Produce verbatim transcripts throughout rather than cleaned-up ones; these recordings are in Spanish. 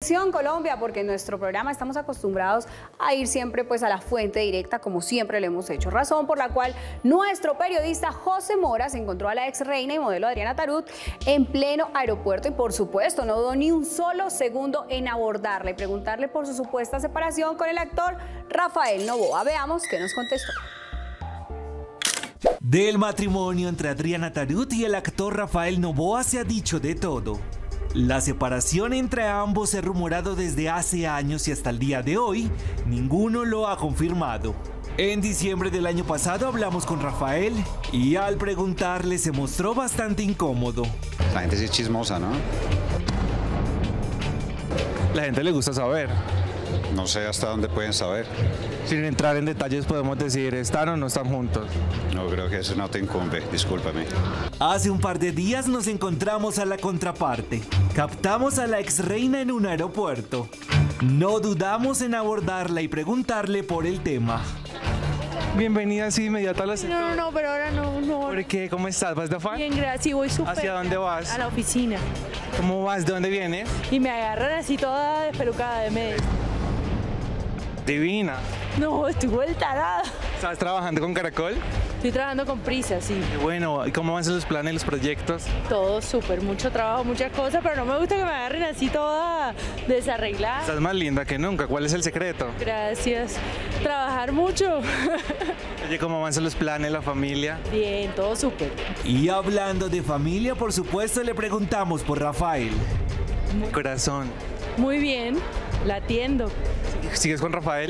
Colombia, porque en nuestro programa estamos acostumbrados a ir siempre pues a la fuente directa, como siempre lo hemos hecho, razón por la cual nuestro periodista José Mora se encontró a la ex reina y modelo Adriana Tarut en pleno aeropuerto y por supuesto no dudó ni un solo segundo en abordarla y preguntarle por su supuesta separación con el actor Rafael Novoa. Veamos qué nos contestó. Del matrimonio entre Adriana Tarut y el actor Rafael Novoa se ha dicho de todo. La separación entre ambos se ha rumorado desde hace años y hasta el día de hoy, ninguno lo ha confirmado. En diciembre del año pasado hablamos con Rafael y al preguntarle se mostró bastante incómodo. La gente sí es chismosa, ¿no? La gente le gusta saber. No sé hasta dónde pueden saber. Sin entrar en detalles podemos decir, ¿están o no están juntos? No, creo que eso no te incumbe, discúlpame. Hace un par de días nos encontramos a la contraparte. Captamos a la ex reina en un aeropuerto. No dudamos en abordarla y preguntarle por el tema. Bienvenida así inmediata a la cita. No, no, no, pero ahora no, no. ¿Por qué? ¿Cómo estás? ¿Vas de afán? Bien, gracias, voy súper. ¿Hacia dónde vas? A la oficina. ¿Cómo vas? ¿De dónde vienes? Y me agarran así toda despelucada de medio. Divina. No, estoy vuelta nada. ¿Estás trabajando con Caracol? Estoy trabajando con prisa, sí. Qué bueno. ¿Y cómo van los planes, los proyectos? Todo súper, mucho trabajo, muchas cosas, pero no me gusta que me agarren así toda desarreglada. Estás más linda que nunca. ¿Cuál es el secreto? Gracias. Trabajar mucho. Oye, ¿cómo van los planes, la familia? Bien, todo súper. Y hablando de familia, por supuesto le preguntamos por Rafael. Muy corazón. Muy bien, la atiendo. ¿Sigues con Rafael?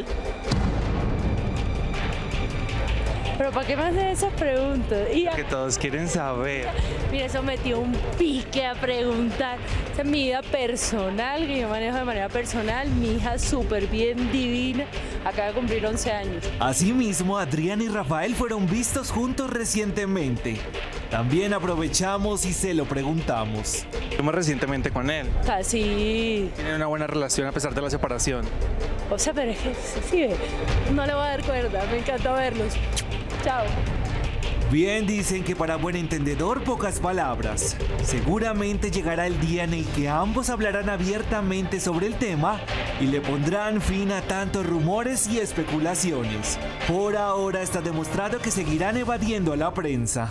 ¿Pero para qué me hacen esas preguntas? Y Que todos quieren saber. mira, eso metió un pique a preguntar. Esa es mi vida personal, que yo manejo de manera personal. Mi hija súper bien, divina, acaba de cumplir once años. Asimismo, Adriana y Rafael fueron vistos juntos recientemente. También aprovechamos y se lo preguntamos. Estuvimos recientemente con él. Casi. Tienen una buena relación a pesar de la separación. O sea, pero es que sí, ve, no le voy a dar cuerda, me encanta verlos. Chao. Bien dicen que para buen entendedor pocas palabras. Seguramente llegará el día en el que ambos hablarán abiertamente sobre el tema y le pondrán fin a tantos rumores y especulaciones. Por ahora está demostrado que seguirán evadiendo a la prensa.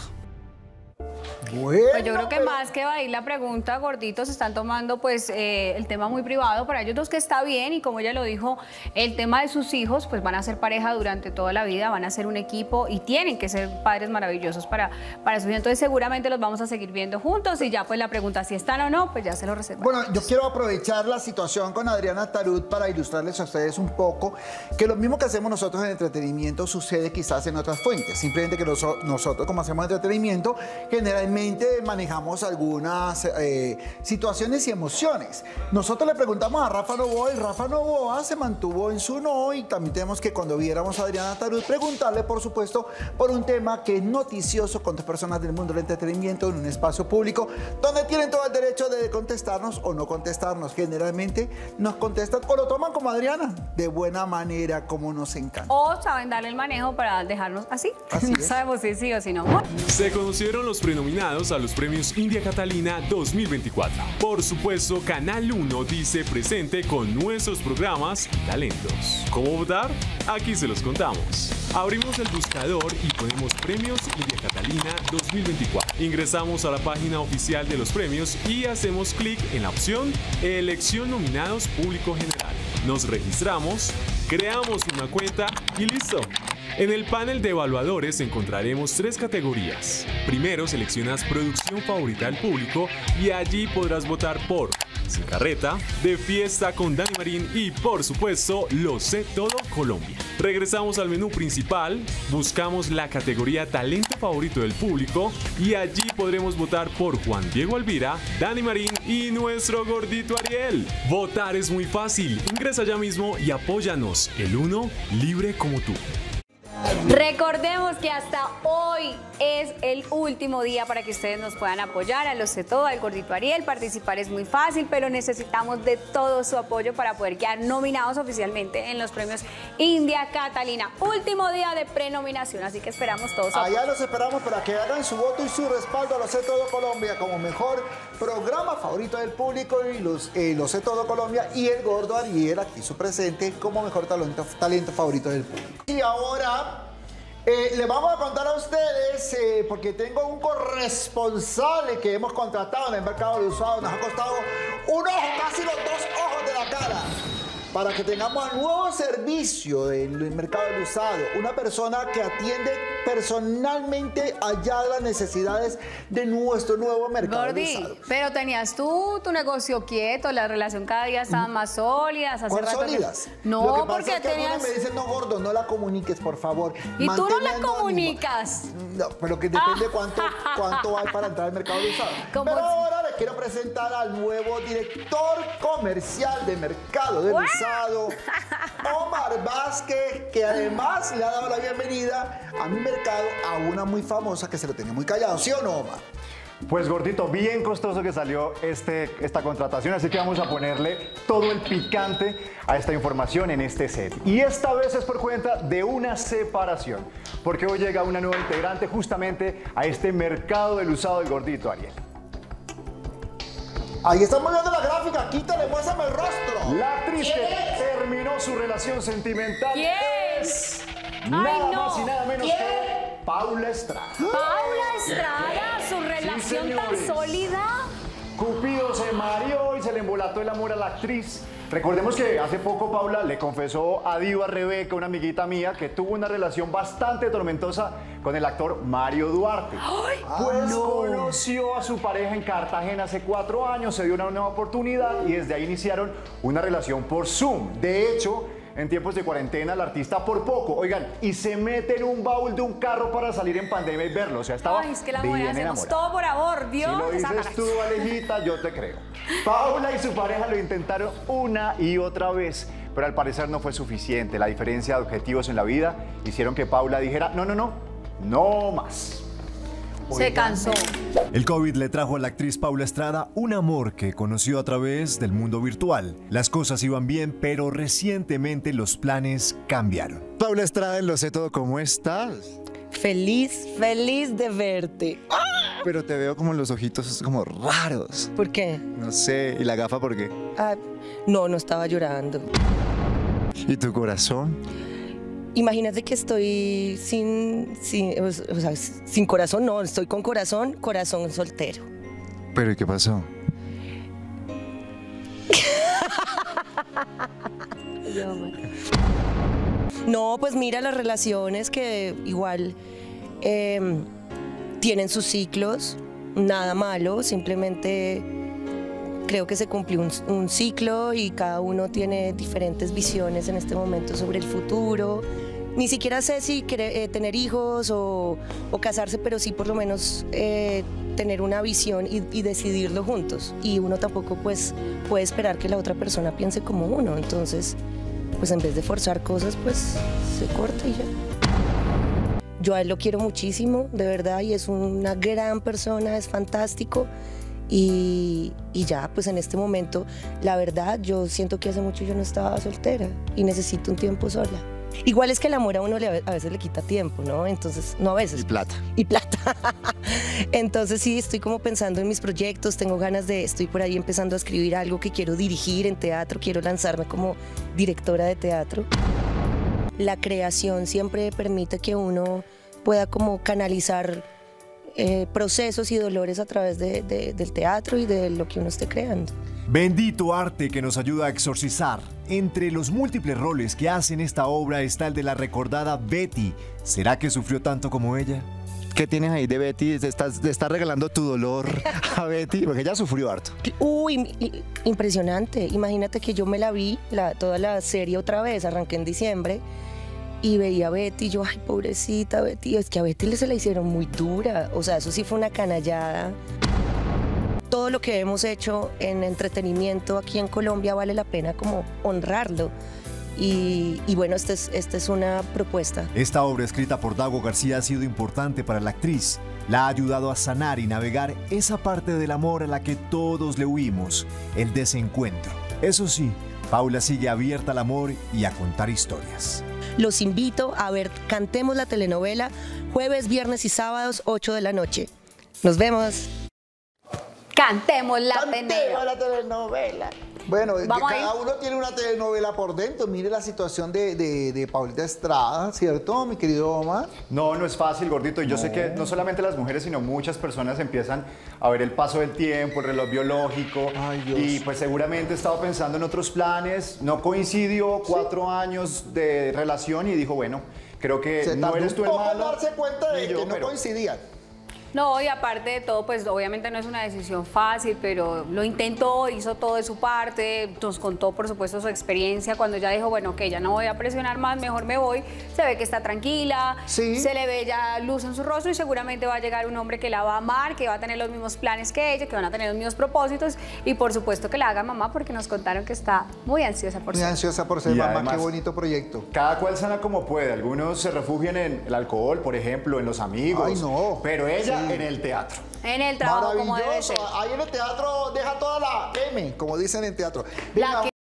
Bueno, pues yo creo que más que evadir la pregunta, gorditos, están tomando pues eh, el tema muy privado para ellos dos, que está bien, y como ella lo dijo, el tema de sus hijos, pues van a ser pareja durante toda la vida, van a ser un equipo y tienen que ser padres maravillosos para, para sus hijos. Entonces seguramente los vamos a seguir viendo juntos y ya pues la pregunta si están o no, pues ya se lo reservamos. Bueno, yo quiero aprovechar la situación con Adriana Tarut para ilustrarles a ustedes un poco que lo mismo que hacemos nosotros en entretenimiento sucede quizás en otras fuentes, simplemente que noso nosotros como hacemos entretenimiento generalmente manejamos algunas eh, situaciones y emociones. Nosotros le preguntamos a Rafa Novoa y Rafa Novoa se mantuvo en su no, y también tenemos que cuando viéramos a Adriana Tarut preguntarle, por supuesto, por un tema que es noticioso con dos personas del mundo del entretenimiento en un espacio público donde tienen todo el derecho de contestarnos o no contestarnos. Generalmente nos contestan o lo toman como Adriana, de buena manera, como nos encanta. O saben darle el manejo para dejarnos así. Así no es. sabemos si sí o si no. Se conocieron los prenominados a los premios India Catalina dos mil veinticuatro. Por supuesto, Canal uno dice presente con nuestros programas y talentos. ¿Cómo votar? Aquí se los contamos. Abrimos el buscador y ponemos Premios India Catalina dos mil veinticuatro. Ingresamos a la página oficial de los premios y hacemos clic en la opción Elección Nominados Público General. Nos registramos, creamos una cuenta y listo. En el panel de evaluadores encontraremos tres categorías. Primero seleccionas producción favorita del público y allí podrás votar por Sin Carreta, De Fiesta con Dani Marín y por supuesto Lo Sé Todo Colombia. Regresamos al menú principal, buscamos la categoría Talento Favorito del Público y allí podremos votar por Juan Diego Alvira, Dani Marín y nuestro gordito Ariel. Votar es muy fácil, ingresa ya mismo y apóyanos, el uno libre como tú. Recordemos que hasta hoy es el último día para que ustedes nos puedan apoyar. A Lo Sé Todo, al Gordito Ariel. Participar es muy fácil, pero necesitamos de todo su apoyo para poder quedar nominados oficialmente en los premios India Catalina. Último día de prenominación, así que esperamos todos su apoyo. Allá los esperamos para que hagan su voto y su respaldo a Lo Sé Todo Colombia como mejor programa favorito del público, y los, eh, Lo Sé Todo Colombia y el Gordo Ariel, aquí su presente, como mejor talento, talento favorito del público. Y ahora eh, les vamos a contar a ustedes, eh, porque tengo un corresponsal que hemos contratado en el mercado de usados, nos ha costado un ojo, casi los dos ojos de la cara, para que tengamos el nuevo servicio del mercado del usado, una persona que atiende personalmente allá las necesidades de nuestro nuevo mercado Gordi, del usado. pero tenías tú tu negocio quieto, la relación cada día estaba más sólidas. Hace ¿Cuál rato que- sólidas? No, Lo que pasa porque es que tenías... algunos me dicen, no, Gordo, no la comuniques, por favor. Y tú no Manténla la anónima. comunicas. No, pero que depende cuánto, cuánto hay para entrar al mercado de usado. ¿Cómo Pero es? ahora les quiero presentar al nuevo director comercial de mercado del ¡Guau! usado, Omar Vázquez, que además le ha dado la bienvenida a mi mercado a una muy famosa que se lo tenía muy callado, ¿sí o no, Omar? Pues Gordito, bien costoso que salió este, esta contratación, así que vamos a ponerle todo el picante a esta información en este set. Y esta vez es por cuenta de una separación, porque hoy llega una nueva integrante justamente a este mercado del usado del Gordito Ariel. Ahí estamos viendo la gráfica, quítale, muéstrame el rostro. La actriz que terminó su relación sentimental ¿Quién? es Ay, nada no. más y nada menos ¿Quién? que Paula Estrada. Paula Estrada, su relación tan señores. sólida. Cupido se mareó y se le embolató el amor a la actriz. Recordemos que hace poco Paula le confesó a Diva Rebeca, una amiguita mía, que tuvo una relación bastante tormentosa con el actor Mario Duarte. Ay, Pues no. conoció a su pareja en Cartagena hace cuatro años, se dio una nueva oportunidad y desde ahí iniciaron una relación por Zoom. De hecho, en tiempos de cuarentena, la artista por poco, oigan, y se mete en un baúl de un carro para salir en pandemia y verlo. O sea, estaba Ay, es que la bien mujer hacemos enamorada. todo por amor, Dios. Si lo dices Satanás. tú, Alejita, yo te creo. Paula y su pareja lo intentaron una y otra vez, pero al parecer no fue suficiente. La diferencia de objetivos en la vida hicieron que Paula dijera, no, no, no, no más. Se cansó. El COVID le trajo a la actriz Paula Estrada un amor que conoció a través del mundo virtual. Las cosas iban bien, pero recientemente los planes cambiaron. Paula Estrada, en Lo Sé Todo, ¿cómo estás? Feliz, feliz de verte. Pero te veo como los ojitos como raros. ¿Por qué? No sé, ¿y la gafa por qué? Ah, no, no estaba llorando. ¿Y tu corazón? Imagínate que estoy sin, sin, o sea, sin corazón, no, estoy con corazón, corazón soltero. ¿Pero y qué pasó? No, pues mira las relaciones que igual eh, tienen sus ciclos, nada malo, simplemente creo que se cumplió un, un ciclo y cada uno tiene diferentes visiones en este momento sobre el futuro. Ni siquiera sé si quiere, eh, tener hijos o, o casarse, pero sí por lo menos eh, tener una visión y, y decidirlo juntos. Y uno tampoco pues, puede esperar que la otra persona piense como uno, entonces pues en vez de forzar cosas pues se corta y ya. Yo a él lo quiero muchísimo, de verdad, y es una gran persona, es fantástico. Y, y ya, pues en este momento, la verdad, yo siento que hace mucho yo no estaba soltera y necesito un tiempo sola. Igual es que el amor a uno le, a veces le quita tiempo, ¿no? Entonces, no a veces. Y plata. Y plata. Entonces sí, estoy como pensando en mis proyectos, tengo ganas de, estoy por ahí empezando a escribir algo que quiero dirigir en teatro, quiero lanzarme como directora de teatro. La creación siempre permite que uno pueda como canalizar eh, procesos y dolores a través de, de, del teatro y de lo que uno esté creando. Bendito arte que nos ayuda a exorcizar. Entre los múltiples roles que hace en esta obra está el de la recordada Betty. ¿Será que sufrió tanto como ella? ¿Qué tienes ahí de Betty? ¿Te estás, te estás regalando tu dolor a Betty? Porque ella sufrió harto. Uy, impresionante. Imagínate que yo me la vi, la, toda la serie otra vez, arranqué en diciembre, y veía a Betty y yo, ay, pobrecita Betty. Es que a Betty se la hicieron muy dura. O sea, eso sí fue una canallada. Todo lo que hemos hecho en entretenimiento aquí en Colombia vale la pena como honrarlo. y, y bueno, esta es, esta es una propuesta. Esta obra escrita por Dago García ha sido importante para la actriz. La ha ayudado a sanar y navegar esa parte del amor a la que todos le huimos, el desencuentro. Eso sí, Paula sigue abierta al amor y a contar historias. Los invito a ver Cantemos la telenovela, jueves, viernes y sábados, ocho de la noche. Nos vemos. Cantemos la Cantemos la telenovela. Bueno, Vamos cada ahí. uno tiene una telenovela por dentro. Mire la situación de, de, de Paulita Estrada, ¿cierto, mi querido Omar? No, no es fácil, gordito. Y yo No. sé que no solamente las mujeres, sino muchas personas empiezan a ver el paso del tiempo, el reloj biológico. Ay, Dios. Y pues seguramente estaba pensando en otros planes. No coincidió cuatro años de relación y dijo, bueno, creo que Se no tardó eres un tú el poco en malo. darse cuenta de ni yo, que no pero- coincidían. No, y aparte de todo, pues obviamente no es una decisión fácil, pero lo intentó, hizo todo de su parte, nos contó por supuesto su experiencia cuando ya dijo, bueno, que ya no voy a presionar más, mejor me voy. Se ve que está tranquila, Sí. se le ve ya luz en su rostro y seguramente va a llegar un hombre que la va a amar, que va a tener los mismos planes que ella, que van a tener los mismos propósitos y por supuesto que la haga mamá porque nos contaron que está muy ansiosa por Muy ser. ansiosa por ser Y mamá, además- qué bonito proyecto. Cada cual sana como puede. Algunos se refugian en el alcohol, por ejemplo, en los amigos. Ay, no. Pero ella Sí. en el teatro. En el trabajo como debe Maravilloso. ser. Ahí en el teatro deja toda la M, como dicen en teatro. La Venga, que